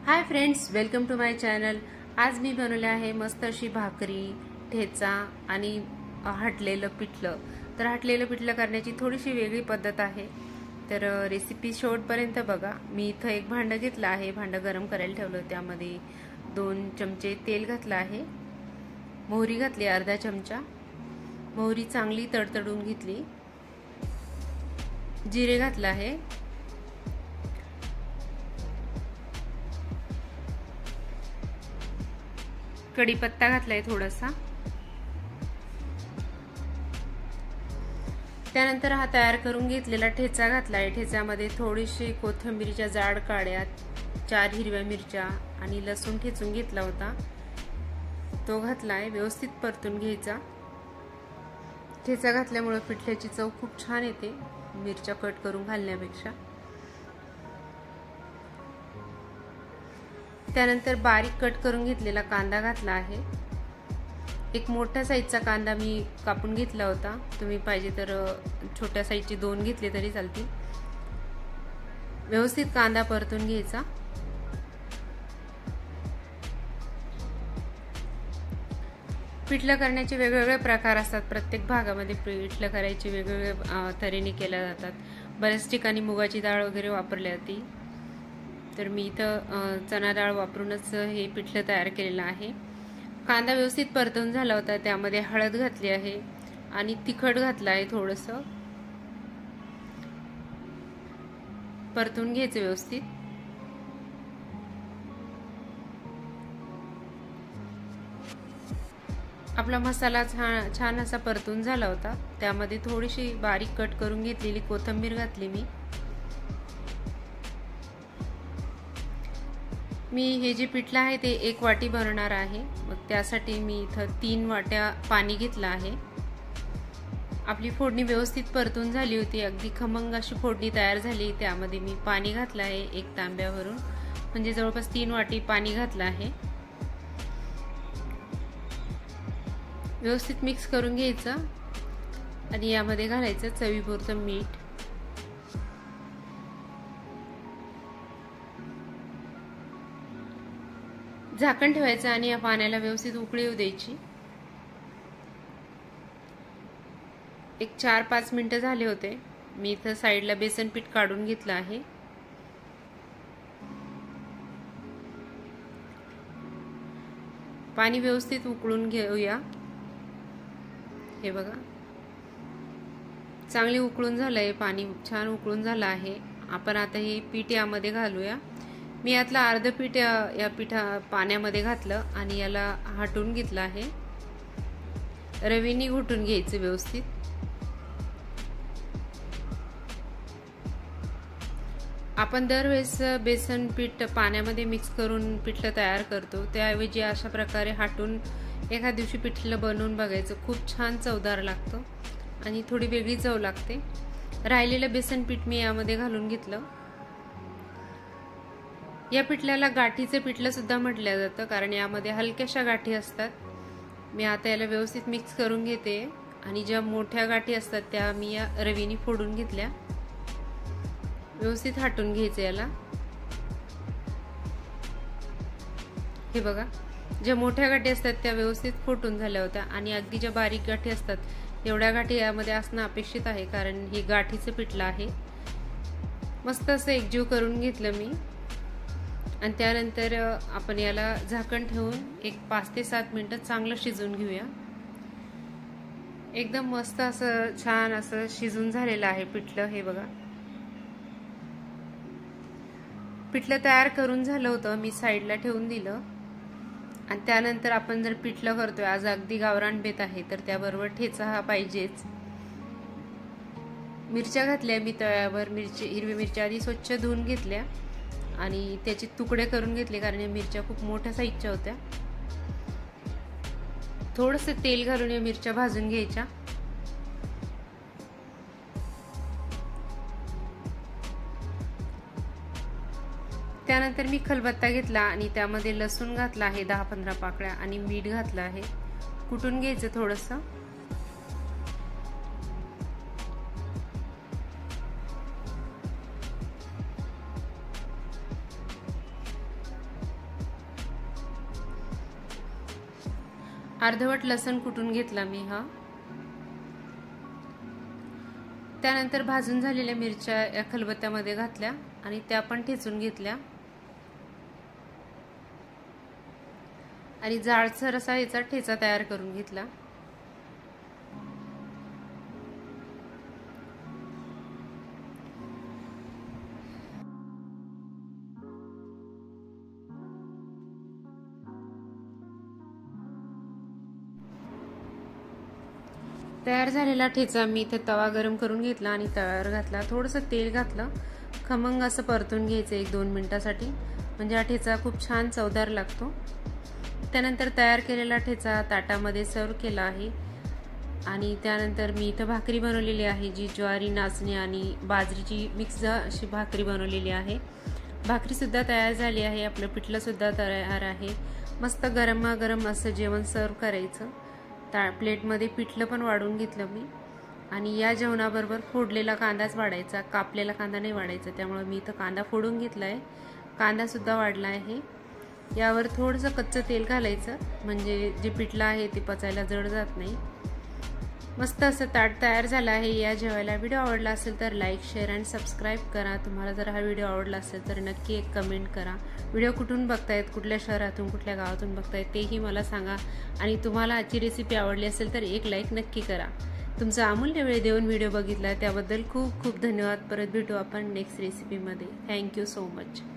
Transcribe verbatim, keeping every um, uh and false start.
High friends, welcome to my channel. आज मी बनवले आहे मस्त अशी भाकरी, ठेचा आणि हटलेलं पिठलं। तर हटलेलं पिठलं करण्याची थोडीशी वेगळी पद्धत आहे, तर रेसिपी शेवटपर्यंत बघा। मी इथं एक भांडं घेतलं आहे, भांडं गरम करायला ठेवलं। त्यामध्ये दोन चमचे तेल घातलं आहे, मोहरी घातली अर्धा चमचा, मोहरी चांगली तडतडून घेतली, जिरे घातलं आहे, कढीपत्ता घातलाय थोडासा। त्यानंतर हा तयार करून घेतलेला ठेचा घातलाय। ठेच्यामध्ये थोडीशी कोथिंबीरच्या जाड काड्या, चार हिरव्या मिरच्या आणि लसूण ठेचून घेतला होता, तो घातलाय। व्यवस्थित परतून घ्यायचा। ठेचा घातल्यामुळे पिठल्याची चव खूप छान येते, मिरच्या कट करून घालण्यापेक्षा। त्यानंतर बारीक कट करून घेतलेला कांदा घातला आहे। एक मोठ्या साईजचा कांदा मी कापून घेतला होता, तुम्ही पाहिजे तर छोट्या साईजचे दोन घेतले तरी चालतील। व्यवस्थित कांदा परतून घ्यायचा। पिठलं करण्याचे वेगवेगळे प्रकार असतात, प्रत्येक भागामध्ये पिठलं करायचे वेगवेगळे तऱ्हेने केल्या जातात। बऱ्याच ठिकाणी मुगाची डाळ वगैरे वापरली जाते, तर मी इथं चणा डाळ वापरूनच हे पिठलं तयार केलेलं आहे। कांदा व्यवस्थित परतून झाला होता, त्यामध्ये हळद घातली आहे आणि तिखट घातलं आहे। थोडंसं परतून घ्यायचं व्यवस्थित। आपला मसाला छान छान असा परतून झाला होता, त्यामध्ये थोडीशी बारीक कट करून घेतलेली कोथिंबीर घातली मी। मी हे जे पिठलं आहे ते एक वाटी बनवणार आहे, मग त्यासाठी मी इथं तीन वाट्या पाणी घेतलं आहे। आपली फोडणी व्यवस्थित परतून झाली होती, अगदी खमंग अशी फोडणी तयार झाली। त्यामध्ये मी पाणी घातलं आहे एक तांब्यावरून, म्हणजे जवळपास तीन वाटी पाणी घातलं आहे। व्यवस्थित मिक्स करून घ्यायचं आणि यामध्ये घालायचं चवीपुरतं मीठ। झाकण ठेवायचं आणि या पाण्याला व्यवस्थित उकळी येऊ द्यायची। एक चार पाच मिनिटं झाले होते, मी इथं साईडला बेसन पीठ काढून घेतलं आहे। पाणी व्यवस्थित उकळून घेऊया। हे बघा, चांगले उकळून झालंय, पाणी छान उकळून झालं आहे। आपण आता हे पीठ यामध्ये घालूया। मी यातलं अर्ध पीठ या, या पिठा पाण्यामध्ये घातलं आणि याला हटून घेतलं आहे। रवीने घोटून घ्यायचं व्यवस्थित। आपण दरवेळेस बेसन पीठ पाण्यामध्ये मिक्स करून पिठलं तयार करतो, त्याऐवजी अशा प्रकारे हटून एका दिवशी पिठलं बनवून बघायचं, खूप छान चवदार लागतं आणि थोडी वेगळी चव लागते। राहिलेलं बेसन पीठ मी यामध्ये घालून घेतलं। या पिठल्याला गाठीचं पिठलं सुद्धा म्हटलं जातं, कारण यामध्ये हलक्याशा गाठी असतात। मी आता याला व्यवस्थित मिक्स करून घेते आणि ज्या मोठ्या गाठी असतात त्या मी या रवीने फोडून घेतल्या। व्यवस्थित हटून घ्यायचं याला। हे बघा, ज्या मोठ्या गाठी असतात त्या व्यवस्थित फोटून झाल्या होत्या आणि अगदी ज्या बारीक गाठी असतात एवढ्या गाठी यामध्ये असणं अपेक्षित आहे, कारण हे गाठीचं पिठलं आहे। मस्त असं एकजीव करून घेतलं मी आणि त्यानंतर आपण याला झाकण ठेवून एक पाच ते सात मिनिटं चांगलं शिजवून घेऊया। एकदम मस्त असं छान असं शिजून झालेलं आहे पिठलं। हे बघा, पिठलं तयार करून झालं होतं, मी साईडला ठेवून दिलं। आणि त्यानंतर आपण जर पिठलं करतोय, आज अगदी गावरान बेत आहे, तर त्याबरोबर ठेचा हा पाहिजेच। मिरच्या घातल्या मी तव्यावर, मिरची हिरवी मिरच्या आधी स्वच्छ धुवून घेतल्या आणि त्याचे तुकडे करून घेतले, कारण या मिरच्या खूप मोठ्या साईजच्या होत्या। थोडंसं तेल घालून या मिरच्या भाजून घ्यायच्या। त्यानंतर मी खलबत्ता घेतला आणि त्यामध्ये लसूण घातला आहे दहा पंधरा पाकळ्या आणि मीठ घातलं आहे, कुटून घ्यायचं थोडंसं। अर्धवट लसूण कुटून घेतला मी हा। त्यानंतर भाजून झालेल्या मिरच्या या खलबत्त्यामध्ये घातल्या आणि त्या पण ठेचून घेतल्या आणि जाडसर असा याचा ठेचा तयार करून घेतला। तयार झालेला ठेचा मी इथे तवा गरम करून घेतला आणि तव्यावर घातला, थोडंसं तेल घातलं, खमंग असं परतून घ्यायचं एक दोन मिनिटासाठी, म्हणजे हा ठेचा खूप छान चवदार लागतो। त्यानंतर तयार केलेला ठेचा ताटामध्ये सर्व केला आहे आणि त्यानंतर मी इथं भाकरी बनवलेली आहे, जी ज्वारी, नाचणी आणि बाजरीची मिक्स अशी भाकरी बनवलेली आहे। भाकरी सुद्धा तयार झाली आहे, आपलं पिठलं सुद्धा तयार आहे। मस्त गरमागरम असं जेवण सर्व करायचं। ता प्लेटमध्ये पिठलं पण वाढून घेतलं मी आणि या जेवणाबरोबर फोडलेला कांदाच वाढायचा, कापलेला कांदा नाही वाढायचा, त्यामुळे मी इथं कांदा फोडून घेतलाय, कांदा सुद्धा वाढला आहे। यावर थोडंसं कच्चं तेल घालायचं, म्हणजे जे पिठलं आहे ते पचायला जड जात नाही। मस्त असं ताट तयार झालं आहे या जेवायला। व्हिडिओ आवडला असेल तर लाईक, शेअर आणि सबस्क्राईब करा। तुम्हाला जर हा व्हिडिओ आवडला असेल तर नक्की एक कमेंट करा। व्हिडिओ कुठून बघतायत, कुठल्या शहरातून, कुठल्या गावातून बघतायत तेही मला सांगा आणि तुम्हाला आजची रेसिपी आवडली असेल तर एक लाईक नक्की करा। तुमचा अमूल्य वेळ देऊन व्हिडिओ बघितला त्याबद्दल खूप खूप धन्यवाद। परत भेटू आपण नेक्स्ट रेसिपीमध्ये। Thank you so much.